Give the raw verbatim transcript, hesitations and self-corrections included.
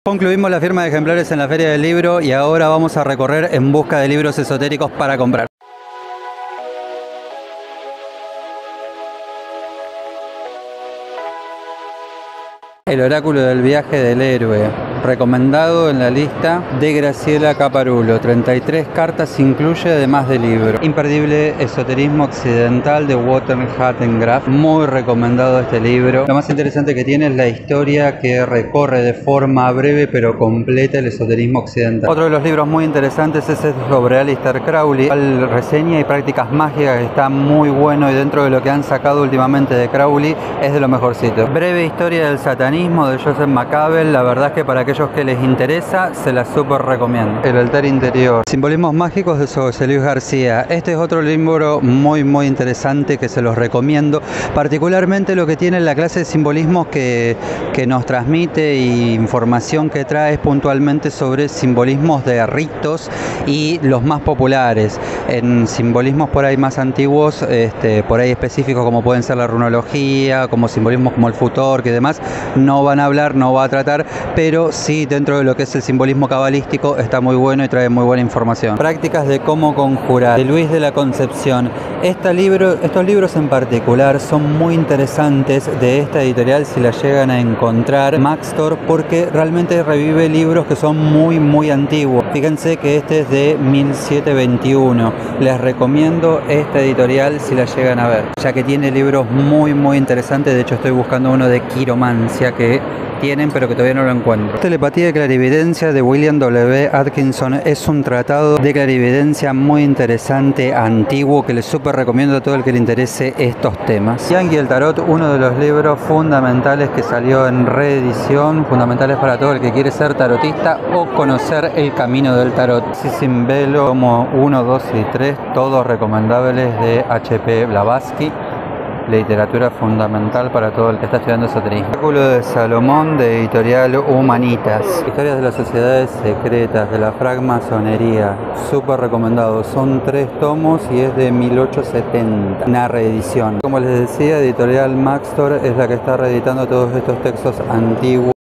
Concluimos la firma de ejemplares en la Feria del Libro y ahora vamos a recorrer en busca de libros esotéricos para comprar. El oráculo del viaje del héroe, recomendado en la lista de Graciela Caparulo. treinta y tres cartas incluye además de libro. Imperdible esoterismo occidental de Walter Hanegraaff. Muy recomendado este libro. Lo más interesante que tiene es la historia que recorre de forma breve pero completa el esoterismo occidental. Otro de los libros muy interesantes es el sobre Aleister Crowley. Reseña y prácticas mágicas, que está muy bueno y dentro de lo que han sacado últimamente de Crowley es de lo mejorcito. Breve historia del satanismo de Joseph Macabel. La verdad es que para aquellos que les interesa se la súper recomiendo. El altar interior, simbolismos mágicos de José Luis García. Este es otro libro muy muy interesante que se los recomiendo, particularmente lo que tiene la clase de simbolismos que, que nos transmite y información que trae puntualmente sobre simbolismos de ritos y los más populares. En simbolismos por ahí más antiguos, este, por ahí específicos como pueden ser la runología, como simbolismos como el futor, que demás no van a hablar, no va a tratar, pero sí dentro de lo que es el simbolismo cabalístico está muy bueno y trae muy buena información. Prácticas de cómo conjurar, de Luis de la Concepción. Este libro, estos libros en particular son muy interesantes de esta editorial si la llegan a encontrar, Maxtor, porque realmente revive libros que son muy muy antiguos. Fíjense que este es de mil setecientos veintiuno. Les recomiendo esta editorial si la llegan a ver, ya que tiene libros muy muy interesantes. De hecho estoy buscando uno de quiromancia que tienen pero que todavía no lo encuentro. Telepatía y clarividencia de William W. Atkinson es un tratado de clarividencia muy interesante, antiguo, que les súper recomiendo a todo el que le interese estos temas. Yang y el Tarot, uno de los libros fundamentales que salió en reedición, fundamentales para todo el que quiere ser tarotista o conocer el camino del tarot. Sin velo, como uno, dos y tres, todos recomendables de H P Blavatsky. Literatura fundamental para todo el que está estudiando esoterismo. El Oráculo de Salomón de editorial Humanitas. Historias de las sociedades secretas, de la francmasonería. Súper recomendado. Son tres tomos y es de mil ochocientos setenta. Una reedición. Como les decía, editorial Maxtor es la que está reeditando todos estos textos antiguos.